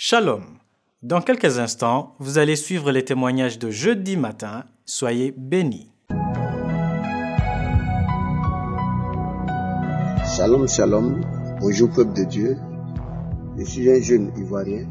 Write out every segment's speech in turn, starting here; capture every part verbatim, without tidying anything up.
Shalom. Dans quelques instants, vous allez suivre les témoignages de jeudi matin. Soyez bénis. Shalom, shalom. Bonjour peuple de Dieu. Je suis un jeune Ivoirien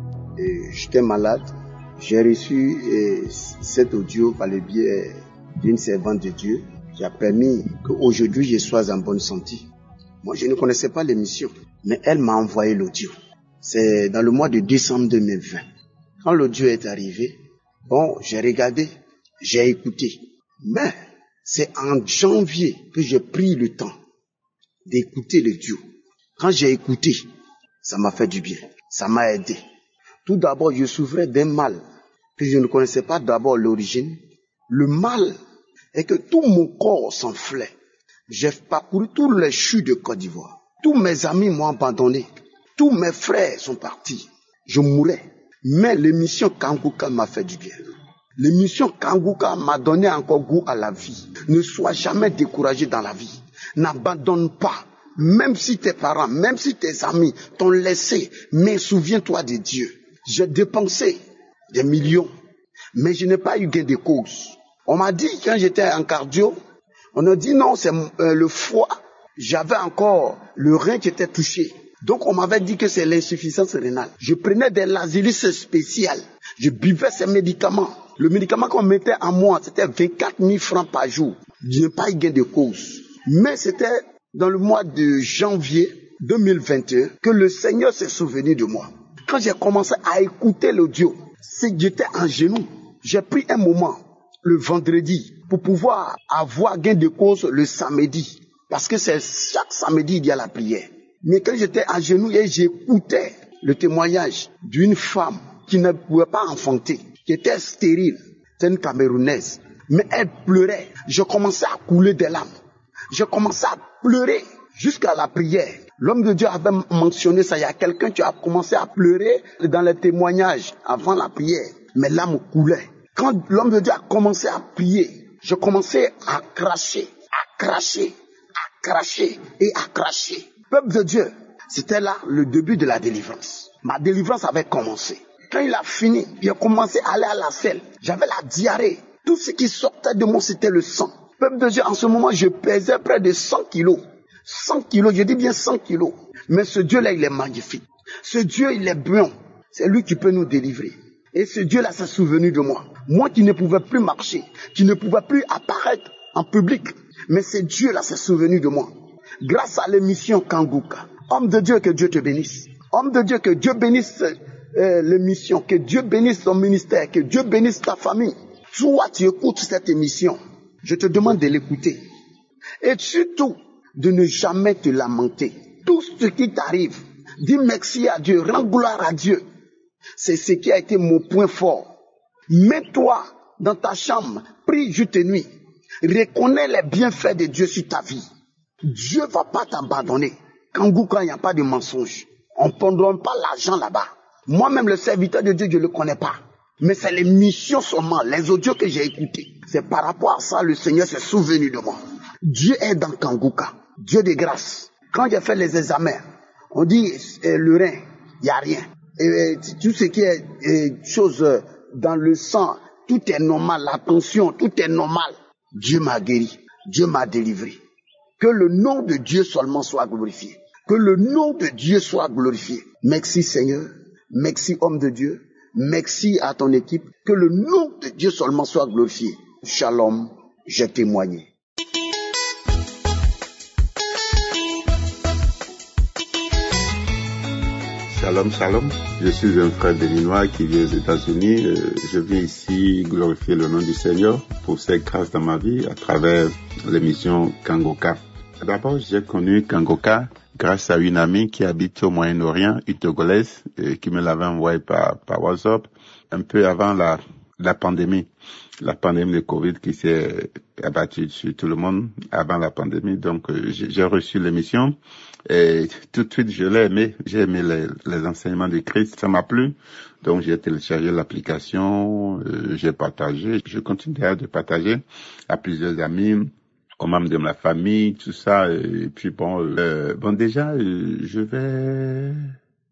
et j'étais malade. J'ai reçu eh, cet audio par le biais d'une servante de Dieu qui a permis qu'aujourd'hui je sois en bonne santé. Moi, je ne connaissais pas l'émission, mais elle m'a envoyé l'audio. C'est dans le mois de décembre deux mille vingt. Quand l'audio est arrivé, bon, j'ai regardé, j'ai écouté. Mais c'est en janvier que j'ai pris le temps d'écouter l'audio. Quand j'ai écouté, ça m'a fait du bien, ça m'a aidé. Tout d'abord, je souffrais d'un mal que je ne connaissais pas d'abord l'origine. Le mal est que tout mon corps s'enflait. J'ai parcouru tous les chutes de Côte d'Ivoire. Tous mes amis m'ont abandonné. Tous mes frères sont partis. Je mourais. Mais l'émission Kanguka m'a fait du bien. L'émission Kanguka m'a donné encore goût à la vie. Ne sois jamais découragé dans la vie. N'abandonne pas. Même si tes parents, même si tes amis t'ont laissé, mais souviens-toi de Dieu. J'ai dépensé des millions, mais je n'ai pas eu gain de cause. On m'a dit, quand j'étais en cardio, on a dit non, c'est euh, le foie. J'avais encore le rein qui était touché. Donc on m'avait dit que c'est l'insuffisance rénale. Je prenais des Lazilis spéciales. Je buvais ces médicaments. Le médicament qu'on mettait en moi, c'était vingt-quatre mille francs par jour. Je n'ai pas eu gain de cause. Mais c'était dans le mois de janvier deux mille vingt et un que le Seigneur s'est souvenu de moi. Quand j'ai commencé à écouter l'audio, c'est que j'étais en genoux. J'ai pris un moment, le vendredi, pour pouvoir avoir gain de cause le samedi. Parce que c'est chaque samedi, il y a la prière. Mais quand j'étais à genoux et j'écoutais le témoignage d'une femme qui ne pouvait pas enfanter, qui était stérile, c'est une Camerounaise, mais elle pleurait. Je commençais à couler des larmes. Je commençais à pleurer jusqu'à la prière. L'homme de Dieu avait mentionné ça. Il y a quelqu'un qui a commencé à pleurer dans les témoignages avant la prière. Mes larmes coulaient. Quand l'homme de Dieu a commencé à prier, je commençais à cracher, à cracher, à cracher et à cracher. Peuple de Dieu, c'était là le début de la délivrance. Ma délivrance avait commencé. Quand il a fini, il a commencé à aller à la selle. J'avais la diarrhée. Tout ce qui sortait de moi, c'était le sang. Peuple de Dieu, en ce moment, je pesais près de cent kilos. cent kilos, je dis bien cent kilos. Mais ce Dieu-là, il est magnifique. Ce Dieu, il est bon. C'est lui qui peut nous délivrer. Et ce Dieu-là s'est souvenu de moi. Moi qui ne pouvais plus marcher, qui ne pouvais plus apparaître en public. Mais ce Dieu-là s'est souvenu de moi. Grâce à l'émission Kanguka. Homme de Dieu, que Dieu te bénisse. Homme de Dieu, que Dieu bénisse euh, l'émission, que Dieu bénisse ton ministère, que Dieu bénisse ta famille. Toi, tu écoutes cette émission. Je te demande de l'écouter. Et surtout, de ne jamais te lamenter. Tout ce qui t'arrive, dis merci à Dieu, rends gloire à Dieu. C'est ce qui a été mon point fort. Mets-toi dans ta chambre, prie jour et nuit. Reconnais les bienfaits de Dieu sur ta vie. Dieu ne va pas t'abandonner. Kanguka, il n'y a pas de mensonge. On ne prendra pas l'argent là-bas. Moi-même, le serviteur de Dieu, je ne le connais pas. Mais c'est les missions seulement, les audios que j'ai écoutés. C'est par rapport à ça, le Seigneur s'est souvenu de moi. Dieu est dans Kanguka. Dieu de grâce. Quand j'ai fait les examens, on dit euh, le rein, il n'y a rien. Et, euh, tout ce qui est euh, chose euh, dans le sang, tout est normal. La tension, tout est normal. Dieu m'a guéri. Dieu m'a délivré. Que le nom de Dieu seulement soit glorifié. Que le nom de Dieu soit glorifié. Merci Seigneur. Merci homme de Dieu. Merci à ton équipe. Que le nom de Dieu seulement soit glorifié. Shalom, j'ai témoigné. Shalom, shalom. Je suis un frère béninois qui vient aux États-Unis. Je viens ici glorifier le nom du Seigneur pour ses grâces dans ma vie à travers l'émission Kanguka. D'abord, j'ai connu Kanguka grâce à une amie qui habite au Moyen-Orient, une Togolaise, qui me l'avait envoyé par, par WhatsApp un peu avant la, la pandémie. La pandémie de Covid qui s'est abattue sur tout le monde avant la pandémie. Donc, j'ai reçu l'émission et tout de suite, je l'ai aimé. J'ai aimé les, les enseignements de Christ. Ça m'a plu. Donc, j'ai téléchargé l'application, euh, j'ai partagé. Je continue de partager à plusieurs amis, aux membres de ma famille, tout ça. Et puis, bon, euh, bon déjà, euh, je vais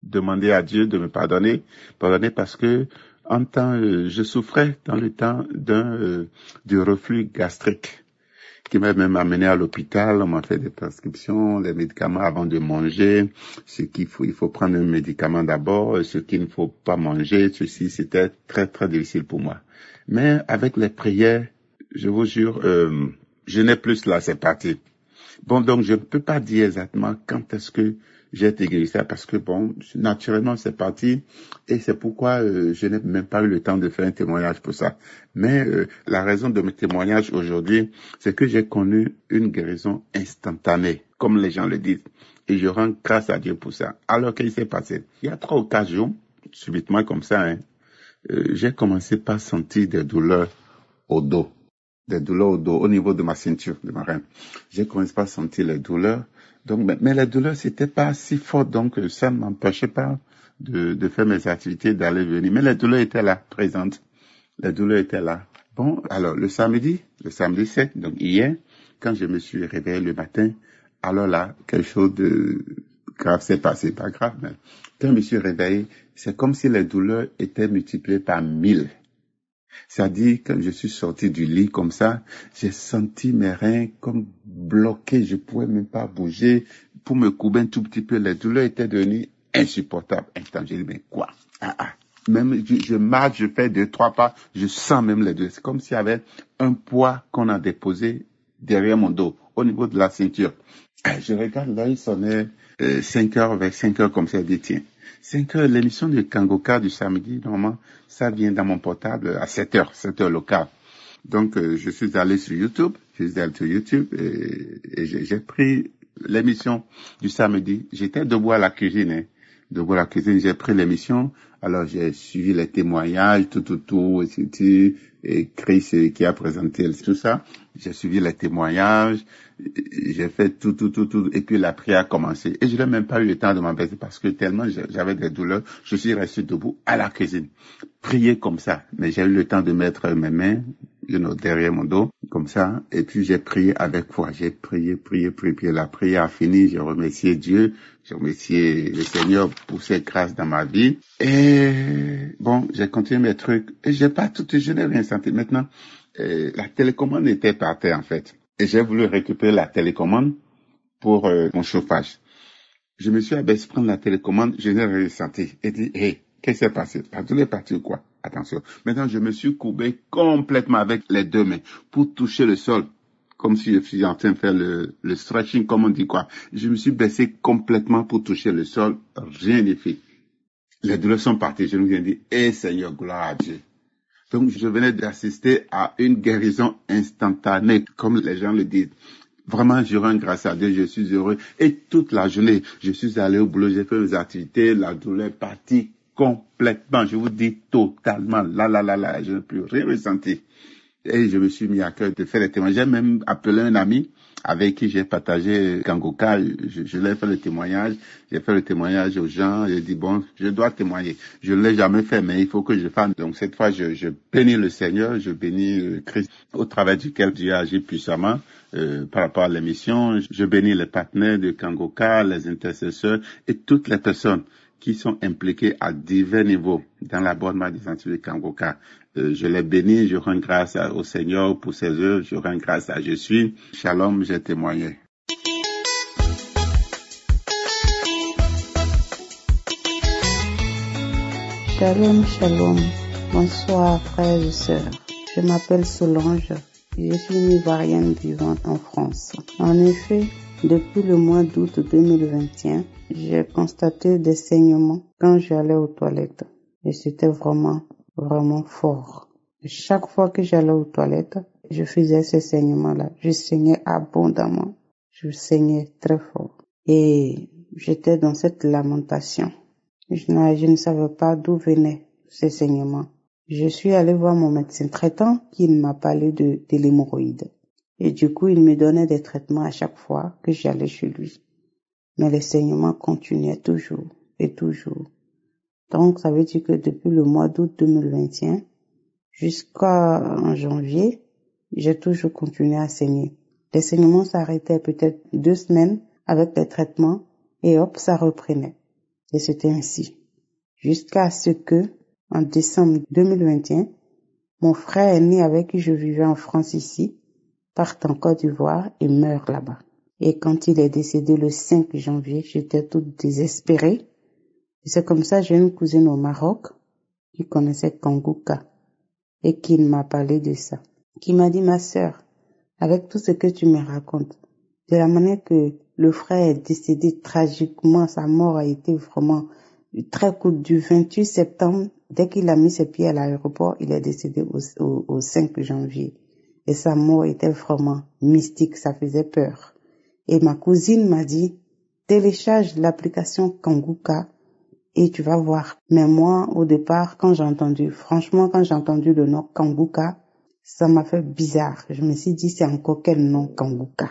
demandé à Dieu de me pardonner, pardonner parce que en temps, euh, je souffrais dans le temps d'un euh, du reflux gastrique qui m'a même amené à l'hôpital. On m'a fait des prescriptions, les médicaments avant de manger, ce qu'il faut, il faut prendre un médicament d'abord, ce qu'il ne faut pas manger. Ceci, c'était très très difficile pour moi. Mais avec les prières, je vous jure, euh, je n'ai plus là, c'est parti. Bon, donc je ne peux pas dire exactement quand est-ce que j'ai été guéri ça parce que bon, naturellement c'est parti et c'est pourquoi euh, je n'ai même pas eu le temps de faire un témoignage pour ça. Mais euh, la raison de mes témoignages aujourd'hui, c'est que j'ai connu une guérison instantanée, comme les gens le disent. Et je rends grâce à Dieu pour ça. Alors qu'est-ce qui s'est passé? Il y a trois ou quatre jours, subitement comme ça, hein, euh, j'ai commencé par sentir des douleurs au dos. Des douleurs au dos, au niveau de ma ceinture, de ma reine. J'ai commencé par sentir les douleurs. Donc, mais, mais les douleurs, c'était pas si fort, donc ça ne m'empêchait pas de, de faire mes activités, d'aller venir. Mais les douleurs étaient là, présentes. Les douleurs étaient là. Bon, alors le samedi, le samedi sept, donc hier, quand je me suis réveillé le matin, alors là, quelque chose de grave s'est passé, pas grave, mais quand je me suis réveillé, c'est comme si les douleurs étaient multipliées par mille. C'est-à-dire, quand je suis sorti du lit comme ça, j'ai senti mes reins comme bloqués. Je pouvais même pas bouger. Pour me couper un tout petit peu, les douleurs étaient devenues insupportables. Instant, j'ai dit, mais quoi? Ah, ah. Même, je, je marche, je fais deux, trois pas, je sens même les douleurs. C'est comme s'il y avait un poids qu'on a déposé derrière mon dos, au niveau de la ceinture. Je regarde là, il sonnait euh, cinq heures, vers cinq heures comme ça, je dis, tiens. cinq heures, l'émission de Kangoka du samedi, normalement, ça vient dans mon portable à sept heures, sept heures local. Donc, euh, je suis allé sur YouTube, je suis allé sur YouTube et, et j'ai, j'ai pris l'émission du samedi. J'étais debout à la cuisine, hein. Debout à la cuisine, j'ai pris l'émission. Alors, j'ai suivi les témoignages, tout, tout, tout, et c'était, et Chris qui a présenté tout ça. J'ai suivi les témoignages, j'ai fait tout, tout, tout, tout, et puis la prière a commencé. Et je n'ai même pas eu le temps de m'empêcher parce que tellement j'avais des douleurs, je suis resté debout à la cuisine, prier comme ça. Mais j'ai eu le temps de mettre mes mains, you know, derrière mon dos, comme ça, et puis j'ai prié avec foi. J'ai prié, prié, prié, prié. La prière a fini, j'ai remercié Dieu, j'ai remercié le Seigneur pour ses grâces dans ma vie. Et bon, j'ai continué mes trucs, et j'ai pas tout, je n'ai rien senti. Maintenant, euh, la télécommande était par terre, en fait. Et j'ai voulu récupérer la télécommande pour euh, mon chauffage. Je me suis abaissé prendre la télécommande, je n'ai rien senti. Et dit, hey, qu'est-ce qui s'est passé? La douleur est partie ou quoi? Attention. Maintenant, je me suis courbé complètement avec les deux mains pour toucher le sol. Comme si je suis en train de faire le, le stretching, comme on dit quoi. Je me suis baissé complètement pour toucher le sol. Rien n'est fait. Les douleurs sont parties. Je me suis dit, hey Seigneur, gloire à Dieu. Donc, je venais d'assister à une guérison instantanée, comme les gens le disent. Vraiment, je rends grâce à Dieu, je suis heureux. Et toute la journée, je suis allé au boulot, j'ai fait mes activités, la douleur est partie complètement. Je vous dis totalement, là, là, là, là, je n'ai plus rien ressenti. Et je me suis mis à cœur de faire les témoignages. J'ai même appelé un ami avec qui j'ai partagé Kangoka. Je, je l'ai fait le témoignage. J'ai fait le témoignage aux gens. J'ai dit, bon, je dois témoigner. Je ne l'ai jamais fait, mais il faut que je fasse. Donc, cette fois, je, je bénis le Seigneur. Je bénis euh, Christ, au travers duquel Dieu agit puissamment euh, par rapport à l'émission. Je bénis les partenaires de Kangoka, les intercesseurs et toutes les personnes qui sont impliquées à divers niveaux dans l'abonnement des entités de Kangoka. Euh, je les bénis, je rends grâce à, au Seigneur pour ses œuvres, je rends grâce à Je suis. Shalom, j'ai témoigné. Shalom, shalom. Bonsoir, frères et sœurs. Je m'appelle Solange. Je suis une Ivoirienne vivante en France. En effet, depuis le mois d'août deux mille vingt et un, j'ai constaté des saignements quand j'allais aux toilettes. Et c'était vraiment, vraiment fort. Et chaque fois que j'allais aux toilettes, je faisais ces saignements-là. Je saignais abondamment. Je saignais très fort. Et j'étais dans cette lamentation. Je ne, je ne savais pas d'où venaient ces saignements. Je suis allée voir mon médecin traitant qui m'a parlé de, de l'hémorroïde. Et du coup, il me donnait des traitements à chaque fois que j'allais chez lui. Mais les saignements continuaient toujours et toujours. Donc, ça veut dire que depuis le mois d'août deux mille vingt et un jusqu'en janvier, j'ai toujours continué à saigner. Les saignements s'arrêtaient peut-être deux semaines avec les traitements et hop, ça reprenait. Et c'était ainsi. Jusqu'à ce que, en décembre deux mille vingt et un, mon frère aîné avec qui je vivais en France ici, parte en Côte d'Ivoire et meurt là-bas. Et quand il est décédé le cinq janvier, j'étais toute désespérée. Et c'est comme ça, j'ai une cousine au Maroc qui connaissait Kangouka et qui m'a parlé de ça. Qui m'a dit, ma sœur, avec tout ce que tu me racontes, de la manière que le frère est décédé tragiquement, sa mort a été vraiment très courte. Du vingt-huit septembre, dès qu'il a mis ses pieds à l'aéroport, il est décédé au, au, au cinq janvier. Et sa mort était vraiment mystique, ça faisait peur. Et ma cousine m'a dit, télécharge l'application Kangouka et tu vas voir. Mais moi, au départ, quand j'ai entendu, franchement, quand j'ai entendu le nom Kangouka, ça m'a fait bizarre. Je me suis dit, c'est encore quel nom Kangouka?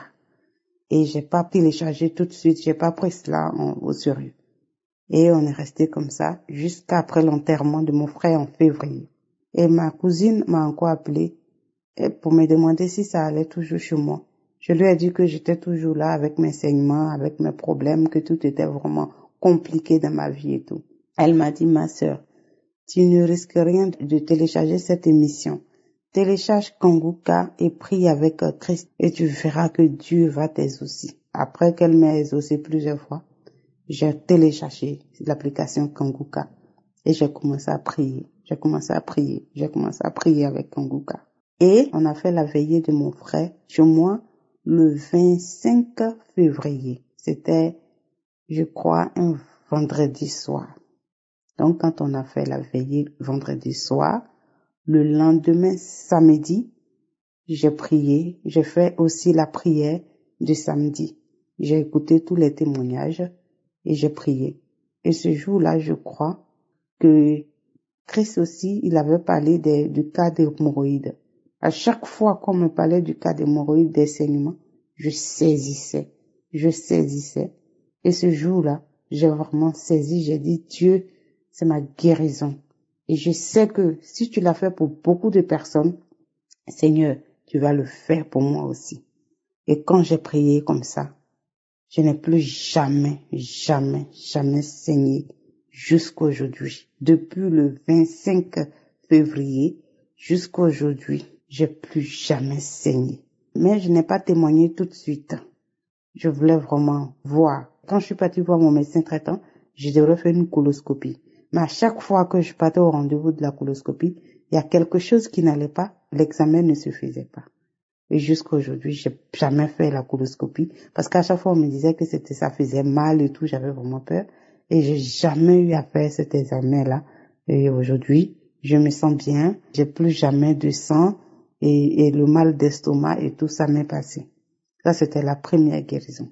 Et j'ai pas téléchargé tout de suite, j'ai pas pris cela en, au sérieux. Et on est resté comme ça jusqu'après l'enterrement de mon frère en février. Et ma cousine m'a encore appelé pour me demander si ça allait toujours chez moi. Je lui ai dit que j'étais toujours là avec mes saignements, avec mes problèmes, que tout était vraiment compliqué dans ma vie et tout. Elle m'a dit, ma sœur, tu ne risques rien de télécharger cette émission. Télécharge Kangouka et prie avec Christ et tu verras que Dieu va t'exaucer. Après qu'elle m'ait exaucé plusieurs fois, j'ai téléchargé l'application Kangouka et j'ai commencé à prier. J'ai commencé à prier. J'ai commencé à prier avec Kangouka. Et on a fait la veillée de mon frère chez moi le vingt-cinq février. C'était, je crois, un vendredi soir. Donc quand on a fait la veillée vendredi soir, le lendemain samedi, j'ai prié. J'ai fait aussi la prière du samedi. J'ai écouté tous les témoignages et j'ai prié. Et ce jour-là, je crois que Christ aussi, il avait parlé des, du cas d'hémorroïdes. À chaque fois qu'on me parlait du cas d'hémorroïdes, des saignements, je saisissais, je saisissais. Et ce jour-là, j'ai vraiment saisi, j'ai dit, Dieu, c'est ma guérison. Et je sais que si tu l'as fait pour beaucoup de personnes, Seigneur, tu vas le faire pour moi aussi. Et quand j'ai prié comme ça, je n'ai plus jamais, jamais, jamais saigné jusqu'à aujourd'hui. Depuis le vingt-cinq février jusqu'à aujourd'hui, j'ai plus jamais saigné. Mais je n'ai pas témoigné tout de suite. Je voulais vraiment voir. Quand je suis partie voir mon médecin traitant, je devrais faire une coloscopie. Mais à chaque fois que je partais au rendez-vous de la coloscopie, il y a quelque chose qui n'allait pas, l'examen ne se faisait pas. Et jusqu'à aujourd'hui, j'ai jamais fait la coloscopie parce qu'à chaque fois on me disait que c'était ça faisait mal et tout, j'avais vraiment peur et j'ai jamais eu à faire cet examen-là. Et aujourd'hui, je me sens bien, j'ai plus jamais de sang et, et le mal d'estomac et tout ça m'est passé. Ça c'était la première guérison.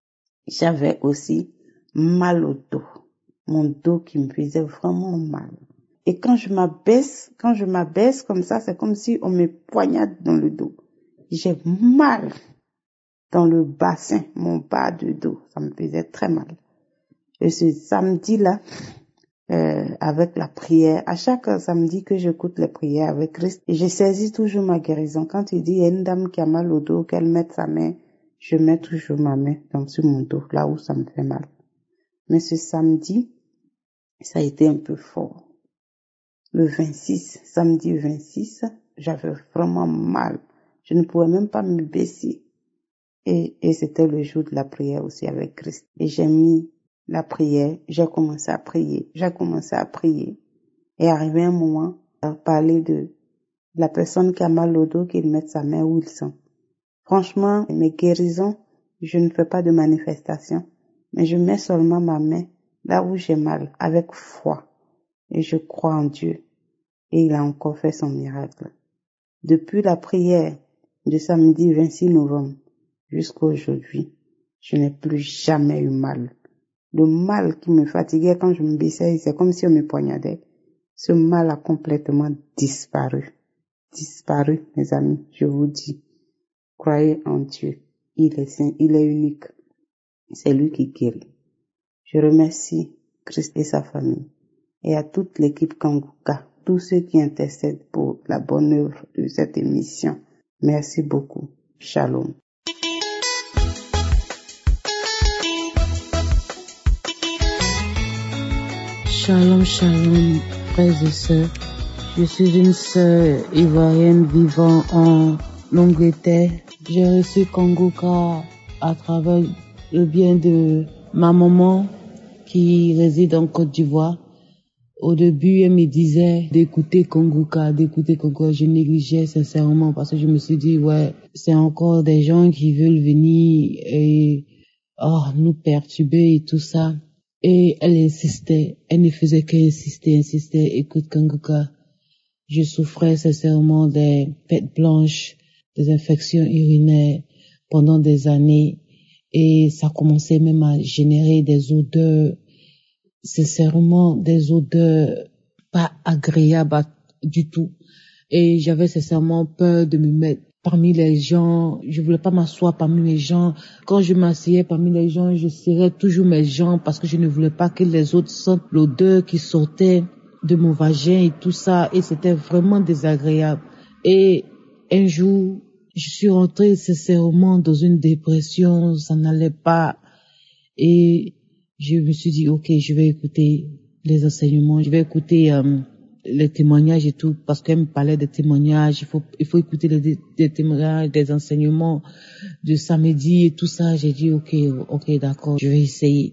J'avais aussi mal au dos. Mon dos qui me faisait vraiment mal. Et quand je m'abaisse, quand je m'abaisse comme ça, c'est comme si on me poignarde dans le dos. J'ai mal dans le bassin, mon bas de dos. Ça me faisait très mal. Et ce samedi-là, euh, avec la prière, à chaque samedi que j'écoute les prières avec Christ, je saisis toujours ma guérison. Quand il dit, il y a une dame qui a mal au dos, qu'elle mette sa main, je mets toujours ma main dans sur mon dos, là où ça me fait mal. Mais ce samedi, ça a été un peu fort. Le vingt-six, samedi vingt-six, j'avais vraiment mal. Je ne pouvais même pas me baisser. Et, et c'était le jour de la prière aussi avec Christ. Et j'ai mis la prière, j'ai commencé à prier, j'ai commencé à prier. Et arrivé un moment, à parler de la personne qui a mal au dos, qu'il mette sa main où il sent. Franchement, mes guérisons, je ne fais pas de manifestation, mais je mets seulement ma main là où j'ai mal, avec foi. Et je crois en Dieu. Et il a encore fait son miracle. Depuis la prière de samedi vingt-six novembre jusqu'à aujourd'hui, je n'ai plus jamais eu mal. Le mal qui me fatiguait quand je me baissais, c'est comme si on me poignardait. Ce mal a complètement disparu. Disparu, mes amis, je vous dis. Croyez en Dieu. Il est saint, il est unique. C'est lui qui guérit. Je remercie Christ et sa famille et à toute l'équipe Kangouka, tous ceux qui intercèdent pour la bonne œuvre de cette émission. Merci beaucoup. Shalom. Shalom, shalom, frères et sœurs. Je suis une sœur ivoirienne vivant en Angleterre. J'ai reçu Kangoka à travers le bien de ma maman qui réside en Côte d'Ivoire. Au début, elle me disait d'écouter Kangoka, d'écouter Kangoka. Je négligeais sincèrement parce que je me suis dit, ouais, c'est encore des gens qui veulent venir et oh, nous perturber et tout ça. Et elle insistait, elle ne faisait qu'insister, insister, écoute Kangoka. Je souffrais sincèrement des pètes blanches, des infections urinaires pendant des années et ça commençait même à générer des odeurs, sincèrement des odeurs pas agréables du tout. Et j'avais sincèrement peur de me mettre parmi les gens, je voulais pas m'asseoir parmi les gens. Quand je m'asseyais parmi les gens, je serrais toujours mes jambes parce que je ne voulais pas que les autres sentent l'odeur qui sortait de mon vagin et tout ça. Et c'était vraiment désagréable. Et un jour, je suis rentrée sincèrement dans une dépression, ça n'allait pas. Et je me suis dit, ok, je vais écouter les enseignements, je vais écouter euh, les témoignages et tout, parce qu'elle me parlait des témoignages, il faut, il faut écouter les, les témoignages, des enseignements de samedi et tout ça. J'ai dit, ok, ok, d'accord, je vais essayer.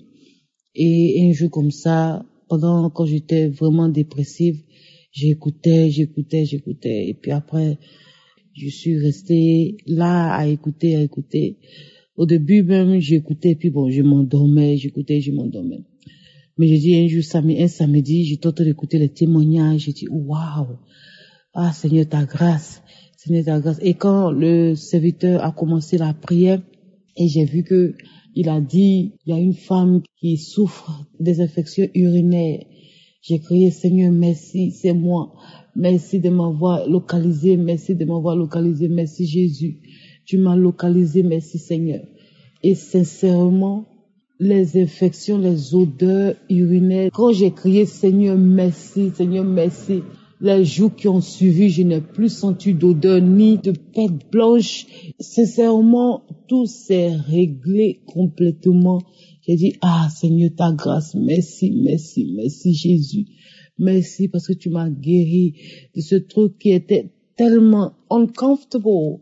Et un jour comme ça, pendant, quand j'étais vraiment dépressive, j'écoutais, j'écoutais, j'écoutais, et puis après, je suis restée là à écouter, à écouter. Au début même, j'écoutais, puis bon, je m'endormais, j'écoutais, je m'endormais. Mais j'ai dit un jour, un samedi, j'étais en train d'écouter les témoignages, j'ai dit, waouh, ah Seigneur, ta grâce, Seigneur, ta grâce. Et quand le serviteur a commencé la prière, et j'ai vu que il a dit, il y a une femme qui souffre des infections urinaires. J'ai crié, Seigneur, merci, c'est moi. Merci de m'avoir localisé, merci de m'avoir localisé, merci Jésus. Tu m'as localisé, merci Seigneur. Et sincèrement, les infections, les odeurs urinaires, quand j'ai crié Seigneur merci, Seigneur merci, les jours qui ont suivi, je n'ai plus senti d'odeur ni de pète blanche. Sincèrement, tout s'est réglé complètement. J'ai dit, ah Seigneur, ta grâce, merci, merci, merci Jésus. Merci parce que tu m'as guéri de ce truc qui était tellement uncomfortable.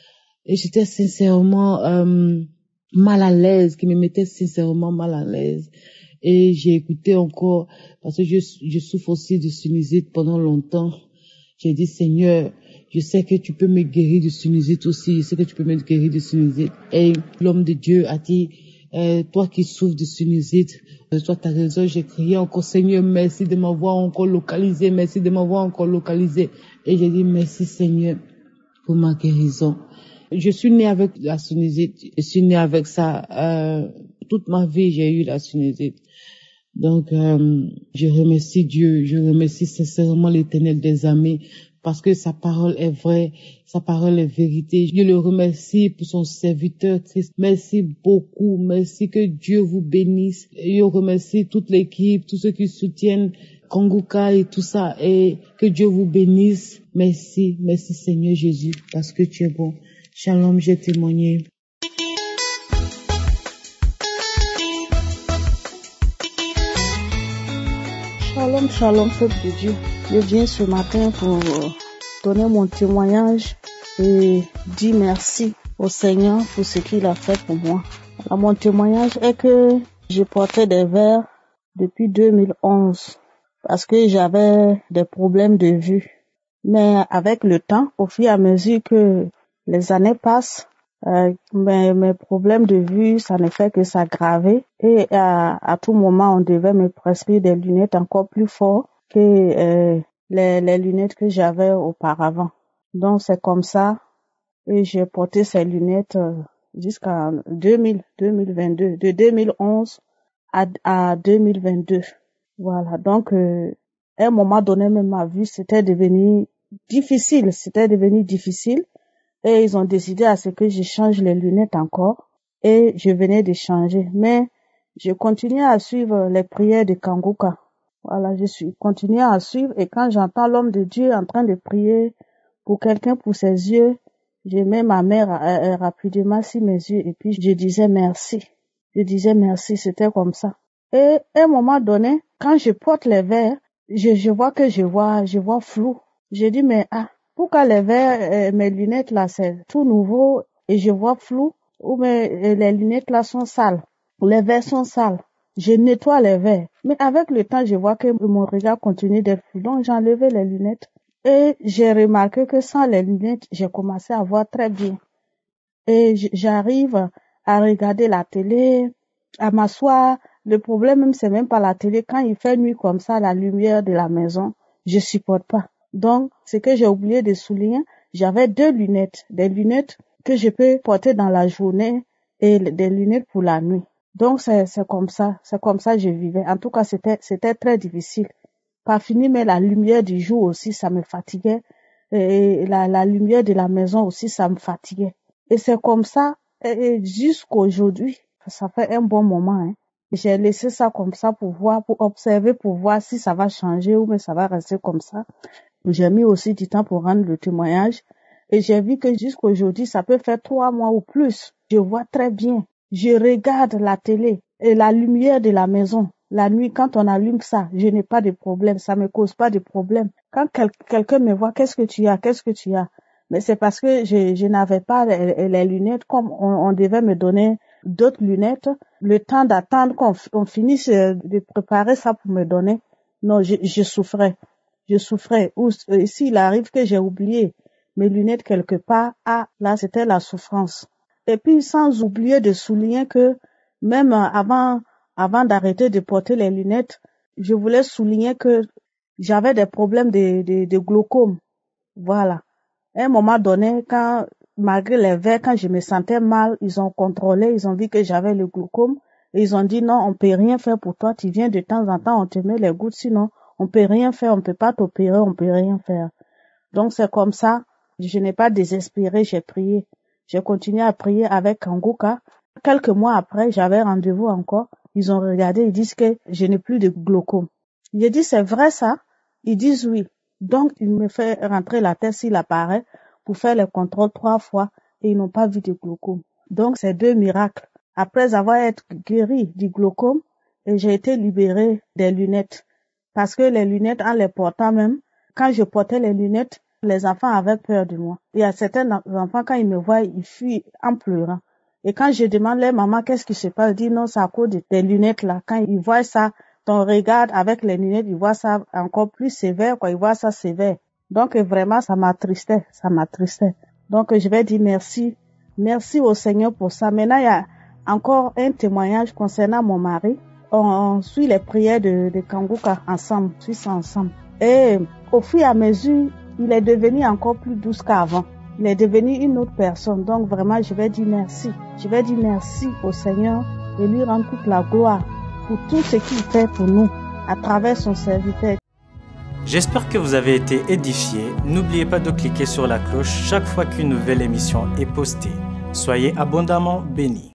Et j'étais sincèrement euh, mal à l'aise, qui me mettait sincèrement mal à l'aise. Et j'ai écouté encore, parce que je, je souffre aussi de sinusite pendant longtemps. J'ai dit, Seigneur, je sais que tu peux me guérir de sinusite aussi, je sais que tu peux me guérir de sinusite. Et l'homme de Dieu a dit, euh, toi qui souffres de sinusite, euh, toi t'as raison. J'ai crié encore, Seigneur, merci de m'avoir encore localisé, merci de m'avoir encore localisé. Et j'ai dit, merci Seigneur pour ma guérison. Je suis née avec la sinusite, je suis née avec ça. Euh, toute ma vie, j'ai eu la sinusite. Donc, euh, je remercie Dieu, je remercie sincèrement l'Éternel des armées parce que sa parole est vraie, sa parole est vérité. Je le remercie pour son serviteur Christ. Merci beaucoup, merci, que Dieu vous bénisse. Et je remercie toute l'équipe, tous ceux qui soutiennent Kangoka et tout ça, et que Dieu vous bénisse. Merci, merci Seigneur Jésus, parce que tu es bon. Shalom, j'ai témoigné. Shalom, shalom, peuple de Dieu. Je viens ce matin pour donner mon témoignage et dire merci au Seigneur pour ce qu'il a fait pour moi. Alors, mon témoignage est que je portais des verres depuis deux mille onze parce que j'avais des problèmes de vue. Mais avec le temps, au fur et à mesure que les années passent, euh, mes, mes problèmes de vue, ça ne fait que s'aggraver. Et à, à tout moment, on devait me prescrire des lunettes encore plus fortes que euh, les, les lunettes que j'avais auparavant. Donc c'est comme ça. Et j'ai porté ces lunettes euh, jusqu'à deux mille, deux mille vingt-deux, de deux mille onze à, à deux mille vingt-deux. Voilà. Donc, euh, à un moment donné, même ma vue, c'était devenu difficile. C'était devenu difficile. Et ils ont décidé à ce que je change les lunettes encore. Et je venais de changer. Mais je continuais à suivre les prières de Kangoka. Voilà, je suis continué à suivre. Et quand j'entends l'homme de Dieu en train de prier pour quelqu'un pour ses yeux, je mets ma main euh, rapidement sur mes yeux. Et puis je disais merci. Je disais merci. C'était comme ça. Et à un moment donné, Quand je porte les verres, je, je vois que je vois, je vois flou. Je dis, mais ah, pourquoi les verres, euh, mes lunettes là, c'est tout nouveau et je vois flou, ou mes, les lunettes là sont sales. Les verres sont sales. Je nettoie les verres. Mais avec le temps, je vois que mon regard continue d'être flou. Donc, j'ai enlevé les lunettes. Et j'ai remarqué que sans les lunettes, j'ai commencé à voir très bien. Et j'arrive à regarder la télé, à m'asseoir. Le problème même, c'est même pas la télé. Quand il fait nuit comme ça, la lumière de la maison, je supporte pas. Donc, ce que j'ai oublié de souligner, j'avais deux lunettes. Des lunettes que je peux porter dans la journée et des lunettes pour la nuit. Donc, c'est, c'est comme ça. C'est comme ça que je vivais. En tout cas, c'était, c'était très difficile. Pas fini, mais la lumière du jour aussi, ça me fatiguait. Et la, la lumière de la maison aussi, ça me fatiguait. Et c'est comme ça, et jusqu'à aujourd'hui, ça fait un bon moment, hein. J'ai laissé ça comme ça pour voir, pour observer, pour voir si ça va changer ou mais ça va rester comme ça. J'ai mis aussi du temps pour rendre le témoignage. Et j'ai vu que jusqu'à aujourd'hui, ça peut faire trois mois ou plus. Je vois très bien. Je regarde la télé et la lumière de la maison. La nuit, quand on allume ça, je n'ai pas de problème. Ça me cause pas de problème. Quand quel, quelqu'un me voit, qu'est-ce que tu as? Qu'est-ce que tu as? Mais c'est parce que je, je n'avais pas les, les lunettes comme on, on devait me donner d'autres lunettes. Le temps d'attendre qu'on on finisse de préparer ça pour me donner. Non, je, je souffrais. Je souffrais. Ou s'il arrive que j'ai oublié mes lunettes quelque part, ah, là, c'était la souffrance. Et puis, sans oublier de souligner que même avant, avant d'arrêter de porter les lunettes, je voulais souligner que j'avais des problèmes de, de, de glaucome. Voilà. À un moment donné, quand, malgré les verres, quand je me sentais mal, ils ont contrôlé, ils ont vu que j'avais le glaucome. Et ils ont dit non, on peut rien faire pour toi, tu viens de temps en temps, on te met les gouttes, sinon, on peut rien faire, on peut pas t'opérer, on peut rien faire. Donc, c'est comme ça. Je n'ai pas désespéré, j'ai prié. J'ai continué à prier avec Kangoka. Quelques mois après, j'avais rendez-vous encore. Ils ont regardé, ils disent que je n'ai plus de glaucome. J'ai dit, c'est vrai ça? Ils disent oui. Donc, ils me font rentrer la tête s'il apparaît pour faire les contrôles trois fois et ils n'ont pas vu de glaucome. Donc, c'est deux miracles. Après avoir été guéri du glaucome, et j'ai été libérée des lunettes. Parce que les lunettes, en les portant même, quand je portais les lunettes, les enfants avaient peur de moi. Il y a certains enfants, quand ils me voient, ils fuient en pleurant. Et quand je demande leur maman qu'est-ce qui se passe, ils disent non, c'est à cause de tes lunettes là. Quand ils voient ça, ton regard avec les lunettes, ils voient ça encore plus sévère, quoi. Ils voient ça sévère. Donc vraiment, ça m'attristait, ça m'attristait. Donc je vais dire merci, merci au Seigneur pour ça. Maintenant, il y a encore un témoignage concernant mon mari. On, on suit les prières de, de Kangoka ensemble, on suit ça ensemble. Et au fur et à mesure, il est devenu encore plus douce qu'avant. Il est devenu une autre personne. Donc vraiment, je vais dire merci. Je vais dire merci au Seigneur et lui rendre toute la gloire pour tout ce qu'il fait pour nous à travers son serviteur. J'espère que vous avez été édifiés. N'oubliez pas de cliquer sur la cloche chaque fois qu'une nouvelle émission est postée. Soyez abondamment bénis.